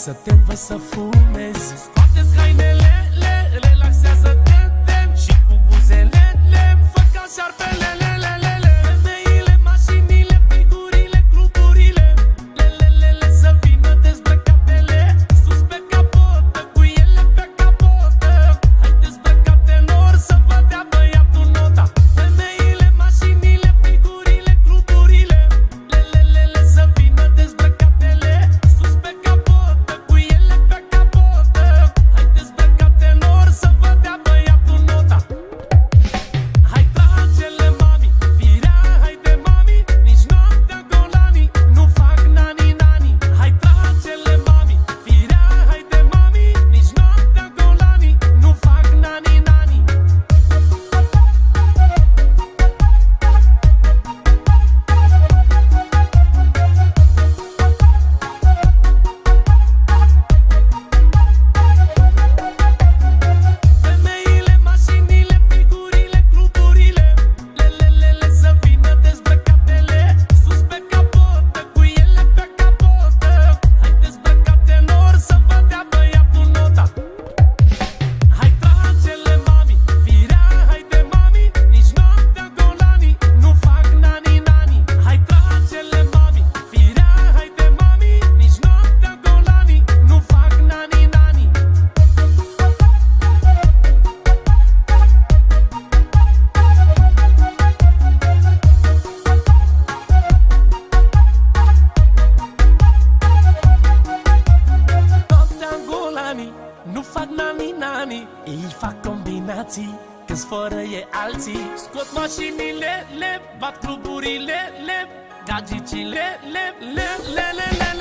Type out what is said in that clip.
să te văd să fumezi. Scoate-ți hainele, relaxează-te și cu buzelele fă ca șarpelele. Femeile, mașinile, frigurile, cluburile, lelelele să vină dezbrăcatele sus pe capotă, cu ele pe capotă. Hai dezbrăcate nor să vă dea băiatul nota. Femeile, mașinile, frigurile, cluburile, lelelele să vină dezbrăcatele sus pe capotă, cu ele pe capotă. Hai dezbrăcate nor să vă dea băiatul nota. Hai trage-le mami, firea, haide mami, nici noaptea golanii nu fac nani-nani. Hai trage-le mami, firea, haide mami, nici noaptea golanii nu fac nani-nani. Femeile, mașinile, frigurile, cluburile, lelelele să vină dezbrăcatele sus pe capotă, cu ele pe capotă. Hai dezbrăcate nor să vă dea băiatul nota. Hai trage-le mami, firea, haide mami, nici noaptea golanii nu fac nani-nani. Hai trage-le mami, firea, haide mami, nici noaptea golanii nu fac nani-nani. Noaptea golanii nu fac nani-nani. Ei fac combinații când sforă e alții. Scot mașinile, le bat cluburile, le gagicile, le